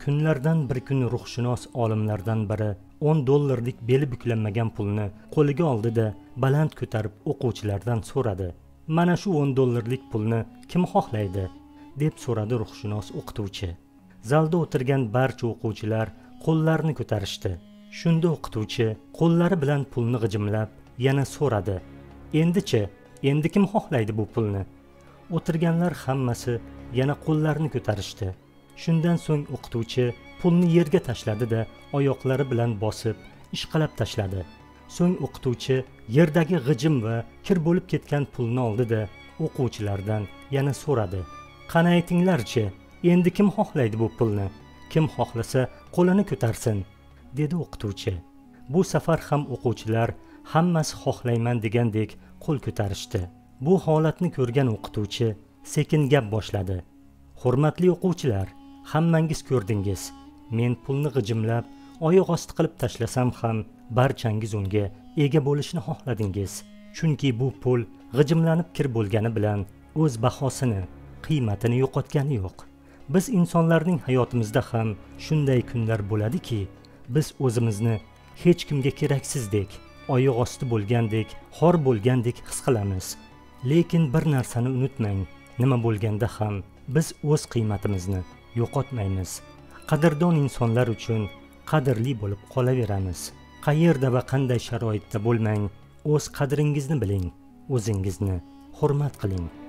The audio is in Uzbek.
Kunlardan bir kun ruhshunos olimlardan biri $10 beli buklanmagan pulni qo'liga oldi-da, baland ko'tarib o'quvchilardan so'radi. "Mana shu $10 pulni kim xohlaydi?" deb so'radi ruhshunos o'qituvchi. Zalda o'tirgan barcha o'quvchilar qo'llarini ko'tarishdi. Shunda o'qituvchi qo'llari bilan pulni g'ijimlab yana so'radi: Endi kim xohlaydi bu pulni?" O'tirganlar hammasi yana qo'llarini ko'tarishdi. Shundan so'ng o'qituvchi pulni yerga tashladi-da, oyoqlari bilan bosib, ishqalab tashladi. So'ng o'qituvchi yerdagi g'ijim va kir bo'lib ketgan pulni oldi-da, o'quvchilardan yana so'radi: "Qani aytinglar-chi, endi kim xohlaydi bu pulni? Kim xohlasa qo'lini ko'tarsin", dedi o'qituvchi. Bu safar ham o'quvchilar hammasi xohlayman degandek qo'l ko'tarishdi. Bu holatni ko'rgan o'qituvchi sekin gap boshladi: "Hurmatli o'quvchilar, hammangiz ko'rdingiz. Men pulni g'ijimlab, oyoq osti qilib tashlasam ham barchangiz unga ega bo'lishni xohladingiz. Chunki bu pul g'ijimlanib kir bo'lgani bilan o'z bahosini, qiymatini yo'qotgani yo'q. Biz insonlarning hayotimizda ham shunday kunlar bo'ladiki, biz o'zimizni hech kimga keraksizdek, oyoq osti bo'lgandek, xor bo'lgandek his qilamiz. Lekin bir narsani unutmang, nima bo'lganda ham biz o'z qiymatimizni yo'qotmaymiz. Qadrdon insonlar uchun qadrli bo'lib qolaveramiz. Qayerda va qanday sharoitda bo'lmang, o'z qadringizni biling, o'zingizni hurmat qiling.